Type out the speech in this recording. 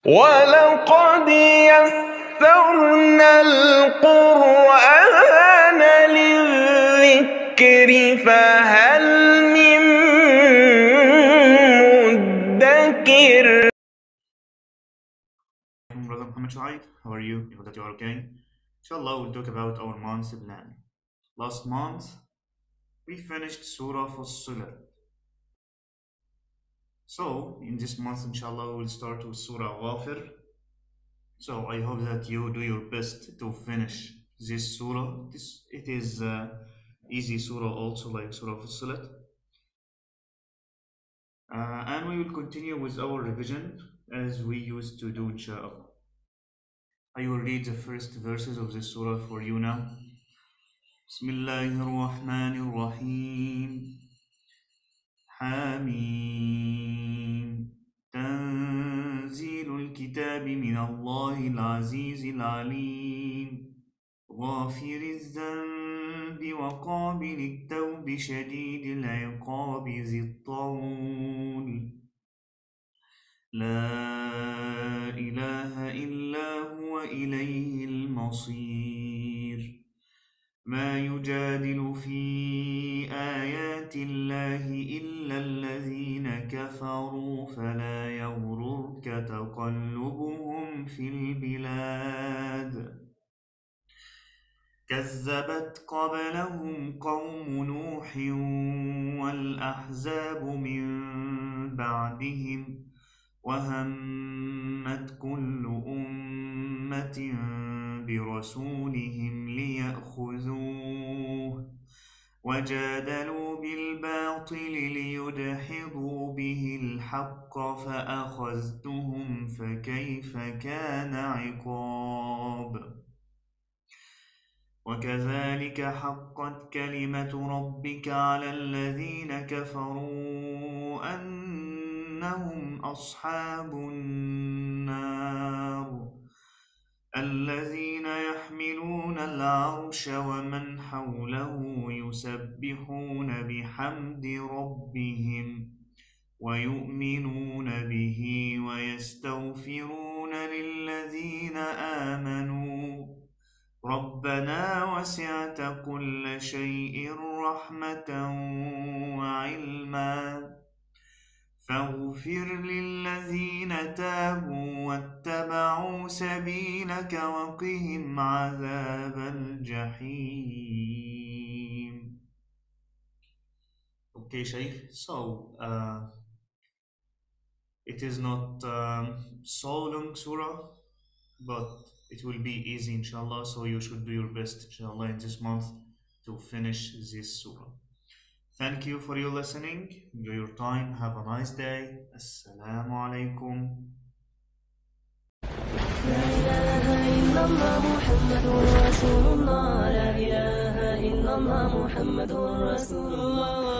ولقد يسرنا القرآن للذكر فهل من مدكر. Brother Muhammad Shuaib, how are you? I hope that you are okay. Inshallah, we'll talk about our month's plan. Last month, we finished Surah Fussilat. So, in this month, inshallah, we'll start with Surah Ghafir. So, I hope that you do your best to finish this surah. It is easy surah also, like Surah Fussilat. And we will continue with our revision as we used to do, inshallah. I will read the first verses of this surah for you now. Bismillahirrahmanirrahim. حميم تنزيل الكتاب من الله العزيز العليم غافر الذنب وقابل التوب شديد العقاب ذي الطول لا إله إلا هو إليه المصير ما يجادل في آيات الله إلا الذين كفروا فلا يغررك تقلبهم في البلاد كذبت قبلهم قوم نوح والأحزاب من بعدهم وهمت كل أمة برسولهم ليأخذوه وجادلوا بالباطل ليدحضوا به الحق فأخذتهم فكيف كان عقاب وكذلك حقت كلمة ربك على الذين كفروا أنهم أصحاب النار الذين يحملون العرش ومن حوله يسبحون بحمد ربهم ويؤمنون به ويستغفرون للذين آمنوا ربنا وسعت كل شيء رحمة وعلما فاغفر للذين تابوا واتبعوا سبيلك وقهم عذاب الجحيم. Okay, Shaykh. So, it is not so long surah, but it will be easy, inshallah. So you should do your best, inshallah, in this month to finish this surah. Thank you for your listening. Enjoy your time. Have a nice day. Assalamu alaikum. لا إله إلا الله محمد رسول الله لا إله إلا الله محمد رسول الله